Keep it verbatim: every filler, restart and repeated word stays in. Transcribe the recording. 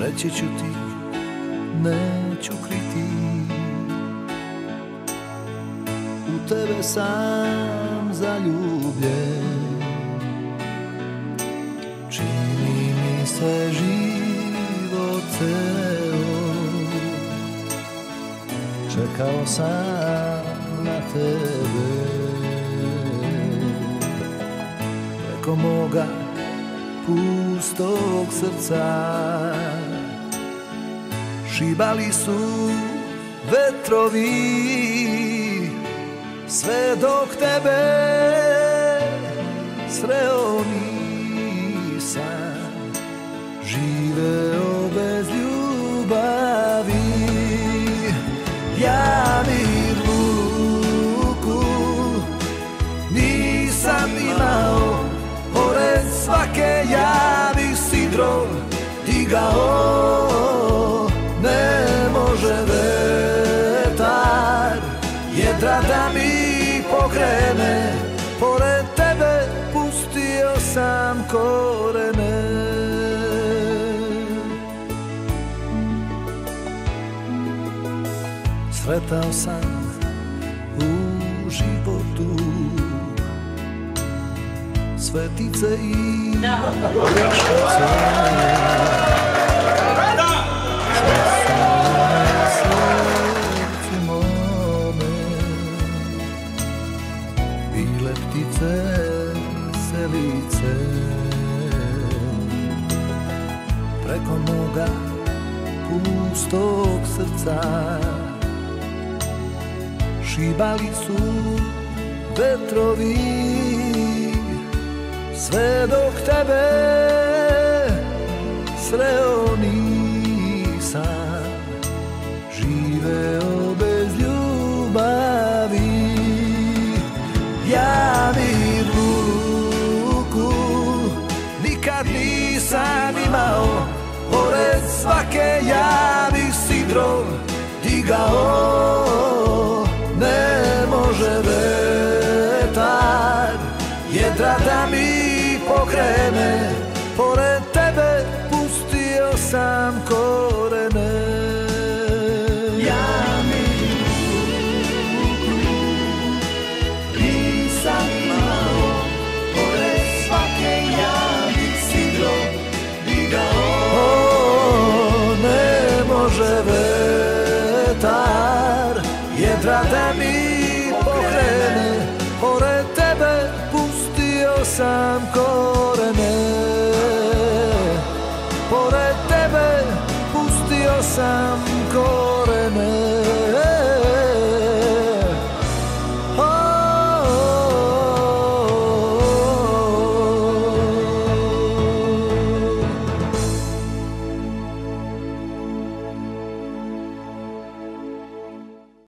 reći ću ti, neću kriti. U tebe sam zaljubljen, čini mi se život ceo. Čekao sam na tebe, preko moga pustog srca šibali su vetrovi, sve dok tebe sreo nisam, živeo bez ljubavi. Ja ni ruku nisam imao, pored svake ja bih sidro digao. Ne može vetar jedra da mi pokrene, pored tebe pustio sam korene. Sretao sam u životu svetice i vještice, sve same srcu mome, bile ptice selice, preko moga pustog srca šibali su vetrovi, sve dok tebe sreo nisam, živeo bez ljubavi. Ja ni ruku nikad nisam imao, pored svake ja bih sidro digao. Ne može vetar jedra da mi pokrene, pored tebe pustio sam korene. Ja ni ruku nisam imao, pored svake ja bih sidro digao. Ne može vetar jedra da mi pokrene, pored tebe pustio sam korene.